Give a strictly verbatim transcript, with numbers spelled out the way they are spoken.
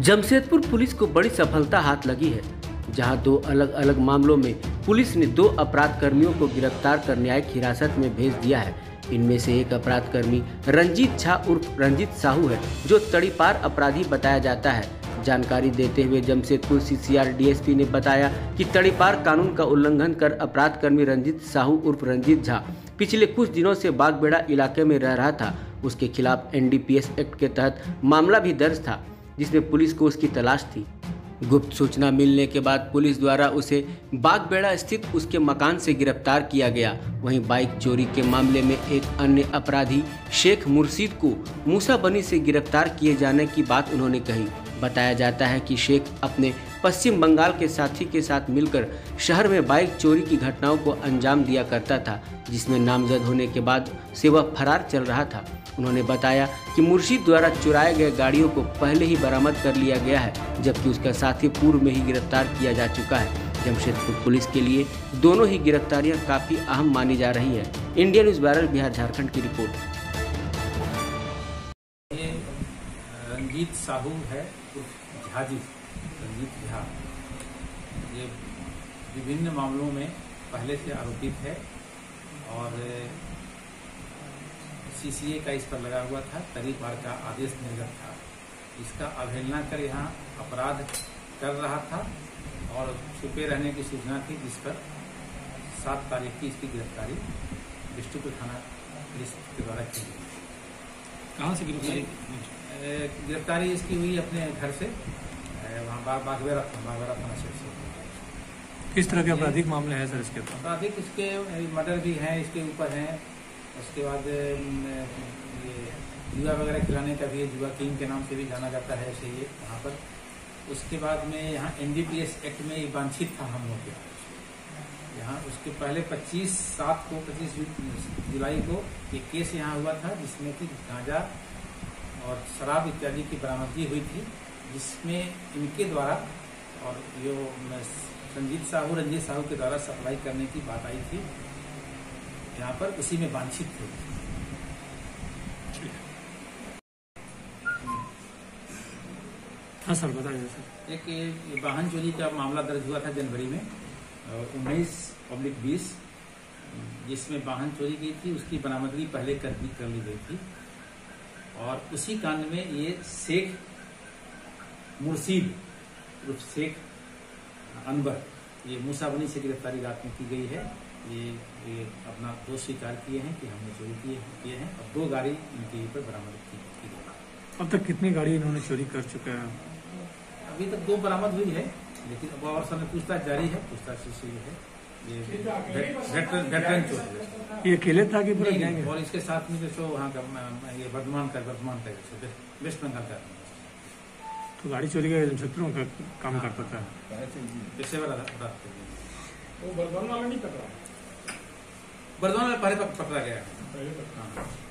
Jamshedpur police को बड़ी सफलता हाथ लगी है, जहां दो अलग अलग मामलों में पुलिस ने दो अपराध कर्मियों को गिरफ्तार कर न्यायिक हिरासत में भेज दिया है। इनमें से एक अपराध कर्मी रंजीत झा उर्फ रंजीत साहू है, जो तड़ीपार अपराधी बताया जाता है। जानकारी देते हुए जमशेदपुर सीसीआर डीएसपी ने बताया कि तड़ीपार कानून का उल्लंघन कर अपराध कर्मी रंजीत साहू उर्फ रंजीत झा पिछले कुछ दिनों से बागबेड़ा इलाके में रह रहा था। उसके खिलाफ एनडीपीएस एक्ट के तहत मामला भी दर्ज था, जिसमें पुलिस को उसकी तलाश थी। गुप्त सूचना मिलने के बाद पुलिस द्वारा उसे बागबेड़ा स्थित उसके मकान से गिरफ्तार किया गया। वहीं बाइक चोरी के मामले में एक अन्य अपराधी शेख मुर्शीद को मूसा बनी से गिरफ्तार किए जाने की बात उन्होंने कही। बताया जाता है कि शेख अपने पश्चिम बंगाल के साथी के साथ मिलकर शहर में बाइक चोरी की घटनाओं को अंजाम दिया करता था, जिसमें नामजद होने के बाद से वह फरार चल रहा था। उन्होंने बताया कि मुर्शीद द्वारा चुराए गए गाड़ियों को पहले ही बरामद कर लिया गया है, जबकि उसका साथी पूर्व में ही गिरफ्तार किया जा चुका है। जमशेदपुर पुलिस के लिए दोनों ही गिरफ्तारियां काफी अहम मानी जा रही है। India news viral Bihar Jharkhand की रिपोर्ट। ये रंजीत साहू है, झाजी रंजीत झा। ये विभिन्न मामलों में पहले से आरोपित है और सीसीए का इस पर लगा हुआ था। तड़ीपार का आदेश निर्गत था। इसका अवहेलना कर यहाँ अपराध कर रहा था और छुपे रहने की सूचना थी, जिस पर सात तारीख की इसकी गिरफ्तारी बिष्टुपुर थाना पुलिस के द्वारा की गई। कहाँ से गिरफ्तारी? गिरफ्तारी इसकी हुई अपने घर से, वहाँ बागबेड़ा बागबेड़ा थाना क्षेत्र से। किस तरह के आपराधिक मामले हैं सर इसके? आपराधिक इसके मर्डर भी हैं, इसके ऊपर हैं। उसके बाद ये जुआ वगैरह खिलाने का भी, जुआ किंग के नाम से भी जाना जाता है ऐसे ये यहाँ पर। उसके बाद में यहाँ एनडीपीएस एक्ट में वांछित था हम लोग के यहाँ। उसके पहले पच्चीस सात को पच्चीस जुलाई को एक केस यहाँ हुआ था, जिसमें कि गांजा और शराब इत्यादि की बरामदगी हुई थी, जिसमें इनके द्वारा और जो रंजीत साहू रंजीत साहू के द्वारा सप्लाई करने की बात आई थी यहाँ पर, उसी में वांछित थे। हाँ सर, बताइए सर। एक वाहन चोरी का मामला दर्ज हुआ था जनवरी में उन्नीस पब्लिक बीस, जिसमें वाहन चोरी की थी, उसकी बरामदगी पहले कर दी कर ली गई थी। और उसी कांड में ये शेख मुर्शीद उर्फ शेख अनवर, ये मूसा बनी से गिरफ्तारी रात में की गई है। ये ये अपना दोष स्वीकार किए हैं कि हमने चोरी किए किए हैं और दो गाड़ी इनके ऊपर बरामद की गई। अब तक कितनी गाड़ी इन्होंने चोरी कर चुका है? अभी तक दो बरामद हुई है, लेकिन अब और समय पूछताछ जारी है। पूछताछ से ये है ये वेटरन चोर है। ये अकेले था कि पूरा गैंग है? और इसके साथ में जो वहाँ का ये वर्धमान का वर्धमान का वेस्ट बंगाल का तो गाड़ी चोरी का जमशेदपुर का काम करता था। पेशेवर अपराध वो बर्धमान वाला नहीं पकड़ा, बर्धमान में पहले पकड़ा गया है।